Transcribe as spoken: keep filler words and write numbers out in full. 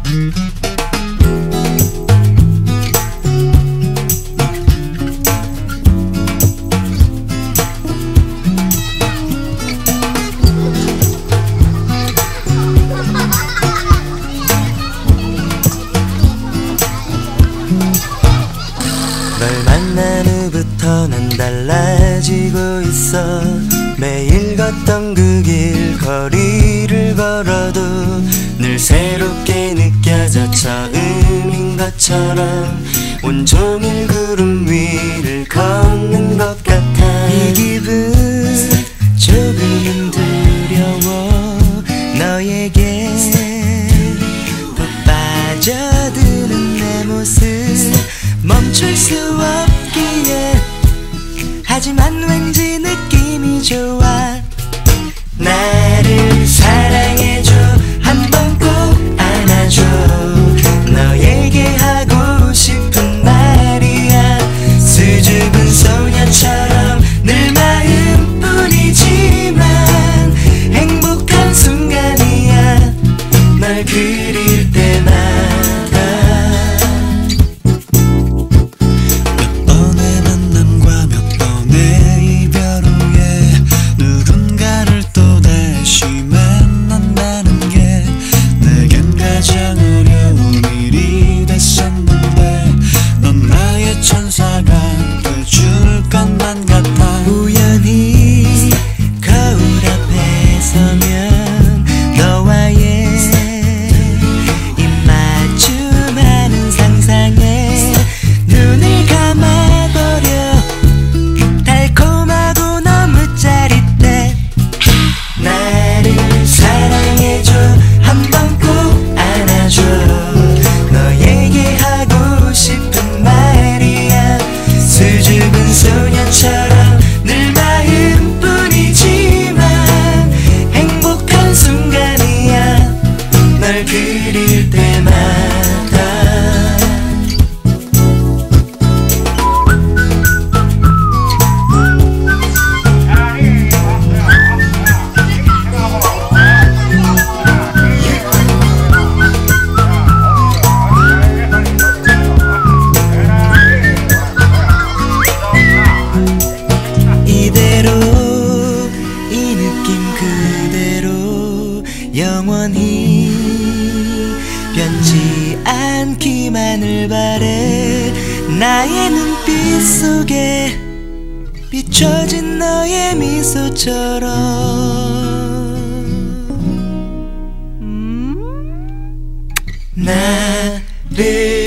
널 만난 후부터 난 달라지고 있어. 매일 걷던 그 길 거리를 걸어도 늘 새롭게 느껴져. 처음인 것처럼 온종일 구름 위를 걷는 것 같아. 이 기분 조금은 두려워. 너에게 푹 빠져드는 내 모습 멈출 수 없기에. 하지만 왠지 느낌이 좋아. 나를 사랑해줘. 한번 꼭 안아줘. 너에게 하고 싶은 말이야. 수줍은 소녀처럼 늘 마음뿐이지만 행복한 순간이야. 널 그릴 때마다. 소녀처럼 늘 마음뿐이지만 행복한 순간이야. 널 그릴 때마다. 영원히 변치 않기만을 바래. 나의 눈빛 속에 비춰진 너의 미소처럼 음? 나를